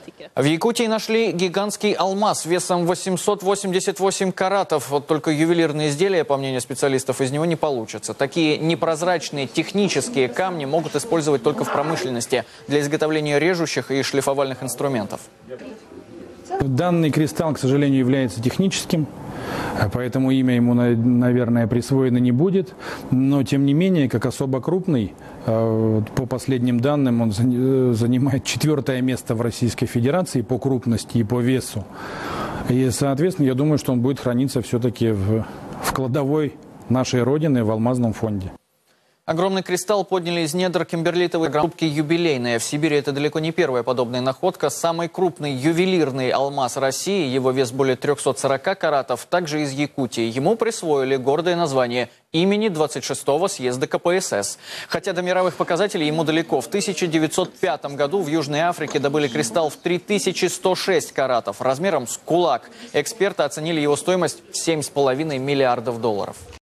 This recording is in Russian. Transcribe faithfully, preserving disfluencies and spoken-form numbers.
В Якутии нашли гигантский алмаз весом восемьсот восемьдесят восемь каратов. Вот только ювелирные изделия, по мнению специалистов, из него не получатся. Такие непрозрачные технические камни могут использовать только в промышленности для изготовления режущих и шлифовальных инструментов. Данный кристалл, к сожалению, является техническим, поэтому имя ему, наверное, присвоено не будет. Но, тем не менее, как особо крупный, по последним данным, он занимает четвертое место в Российской Федерации по крупности и по весу. И, соответственно, я думаю, что он будет храниться все-таки в, в кладовой нашей Родины, в алмазном фонде. Огромный кристалл подняли из недр кимберлитовой трубки юбилейной. В Сибири это далеко не первая подобная находка. Самый крупный ювелирный алмаз России, его вес более трёхсот сорока каратов, также из Якутии. Ему присвоили гордое название имени двадцать шестого съезда ка пэ эс эс. Хотя до мировых показателей ему далеко. В тысяча девятьсот пятом году в Южной Африке добыли кристалл в три тысячи сто шесть каратов, размером с кулак. Эксперты оценили его стоимость в семь с половиной миллиардов долларов.